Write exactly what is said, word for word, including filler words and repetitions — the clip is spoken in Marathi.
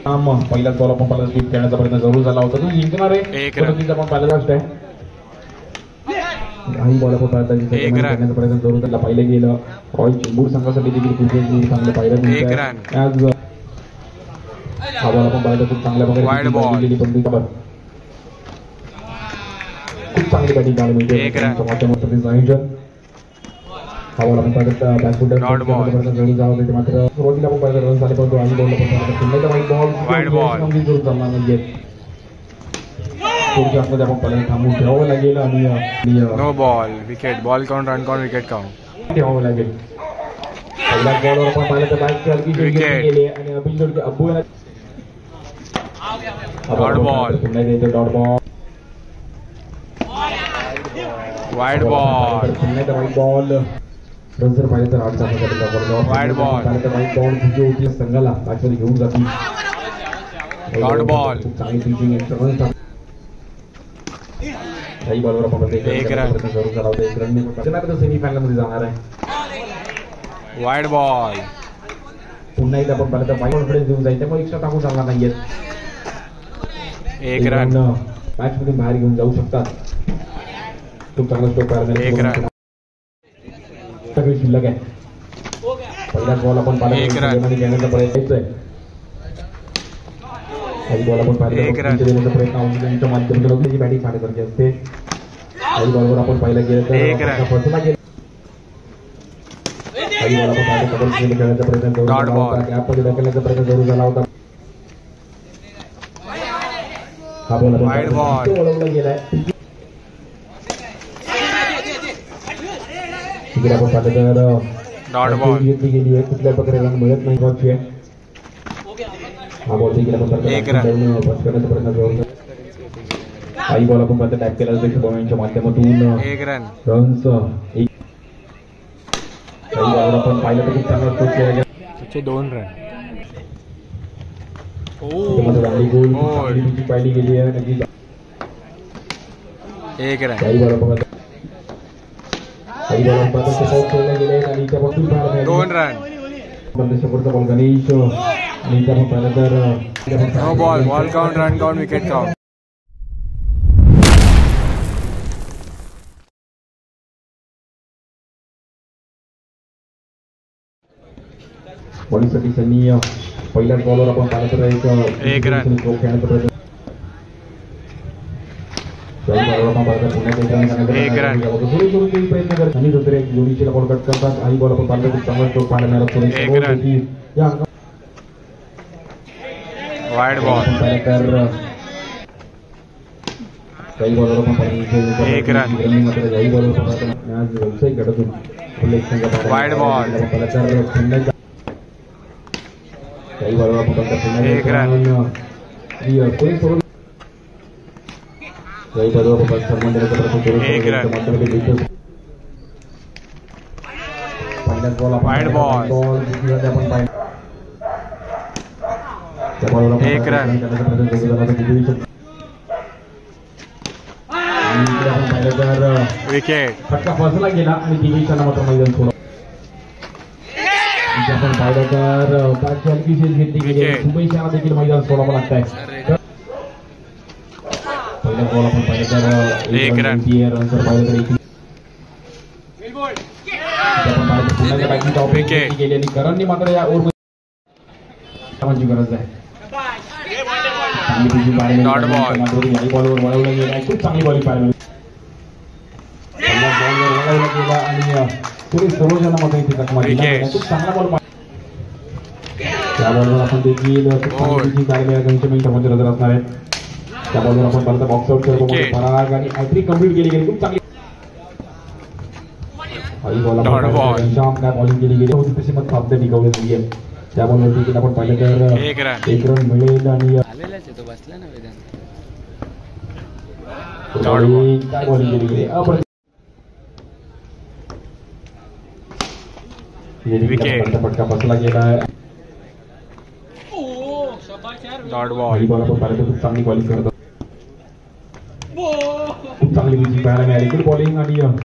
पहिल्याच बॉल आपण पहिला स्वीप करण्याचा प्रयत्न जरूर झाला होता. तो जिंकणार आहे पण आपण पहिला लास्ट आहे. काही बॉल आपण करण्याचा प्रयत्न जरूर त्याला पहिले गेलं. रॉयल चेंबूर संघासाठी देखील खूप चांगलं पाहिलं. आज हा बॉल आपण पाहिलं खूप चांगल्या प्रकारे गेली पण खूप चांगली बॅटिंग पाहायला मिळते. आयोजन हा बॉल आपण पाहिलं बॅकफुटर जरूर जावं ते मात्र सुरुवातीला आपण पाहिलं रन झाले परंतु आणि बॉल वाईड बॉल जरूर चालणार नाहीये. मध्ये आपण पहिल्यांदा थांबून ठेवावं लागेल आणि no ball wicket ball count run count wicket count ठेवावं लागेल. पहिल्याच बॉलवर आपण पाहिलं तर बॅट हलकी गेली आणि अभिषेक अब्बू डॉट बॉल पुन्हा येतो डॉट बॉल वाईड बॉल पुन्हा येतो वाईड बॉल. रन जर पाहिलं तर आठ वाईड बॉल वाईड बॉल तुझी होती संघाला बॅटमध्ये घेऊन जातील. डॉट बॉल खूप चांगली पिचिंग काही बॉलवर आपण एक रन जरूर झाला होता. एक रन सेमीफायनल मध्ये जाणार आहे. वाईड बॉल पुन्हा एकदा आपण पाहिलं तर वाईड कॉन्फिडन्स देऊन जाईल त्यामुळे एक्स्ट्रा टाकून चालणार नाहीयेत. एक रन मॅच मधून बाहेर घेऊन जाऊ शकतात. खूप चांगला स्ट्रोक पाहिला शिल्लक आहे. पहिलाच बॉल आपण पाहिला घेण्याचा प्रयत्न आहे. काही बॉल आपण पाहिला देण्याचा प्रयत्न माध्यमातून बॅटिंग पाहण्यासारखी असते. काही बॉलवर आपण पाहिलं गेलं तर फसला गेला. काही बॉल आपण पाहिलं कबल खेळण्याचा प्रयत्न जरूर झाला होता. गॅपमध्ये ढकलण्याचा प्रयत्न जरूर झाला होता. हा बॉल आपण वळवला गेलाय. तिकडे आपण पाहिलं तर डॉट बॉल घेतली गेली आहे. कुठल्या प्रकारे रन मिळत नाही बॉलची आहे. हा बॉल देखील आपण करण्याचा प्रयत्न जरूर. काही बॉल आपण पाहतो टॅप केला जातो शुभमच्या माध्यमातून एक रन रन्स. काही बॉलवर आपण पाहिलं तर खूप चांगला स्ट्रोक केला गेला. दोन रन गोल पाहिली गेली आहे. एक रन काही बॉल आपण काही बॉल आपण पाहतो खेळले गेले आणि त्यापासून दोन रन बंदेशपूरचा बॉल गणेश आणि त्या पाहिलं तर no ball ball count run count wicket count. बॉलिंगसाठी त्यांनी पहिल्याच बॉलवर आपण पाहिलं तर एक रन खेळण्याचा प्रयत्न. एक रन प्रयत्न करत आणि दुसरे दोन्हीचे बॉल कट करतात. काही बॉल आपण पाहिलं खूप चांगला स्ट्रोक पाहायला मिळाला. वाईड बॉल काही बॉलवर आपण पाहिलं एक रन मात्र काही बॉलवर आज व्यावसायिक गटातून वाईड बॉल काही बॉलवर आपण एक रन काही बॉलवर आपण सन्मान देण्याचा प्रयत्न एक रन पहिल्याच बॉल वाईड बॉल आपण पाहिलं एक रन विकेट फटका फसला गेला आणि दिग्विजयला मात्र मैदान सोडलं. आपण पाहिलं तर बॅटची हलकी शेल घेतली गेली. मुंबईशाला देखील मैदान सोडावं लागत आहे. पहिला बॉल आपण पाहिलं तर एक रन रनसर पाहिलं तर पुन्हा बॅटिंगचा ऑपरेशन गेली आणि करणनी मात्र या ओव्हरची गरज आहे. डॉट बॉल बॉलवर वळवलं गेलं खूप चांगली बॉलिंग पाहिली. बॉलवर वळवला गेला आणि पुढे सर्वजण मात्र इथे खूप चांगला बॉल पाहिला. त्या बॉलवर आपण देखील मिनिटांमध्ये नजर असणार आहे. त्या बॉलवर आपण पाहिलं तर बॉक्स आउट फराग आणि हॅट्रिक कंप्लीट केली गेली. खूप चांगली काय बॉलिंग केली गेली होती तशी मग साध्य टिकवली नाहीये. त्या बॉलवर देखील आपण पाहिलं तर एक रन मिळेल आणि काय बॉलिंग केली गेली फटका बसला गेला आहे. डॉट बॉल बॉल आपण पाहिलं खूप चांगली बॉलिंग करतो. खूप चांगली पिचिंग पाहायला मिळाली. बॉलिंग आणि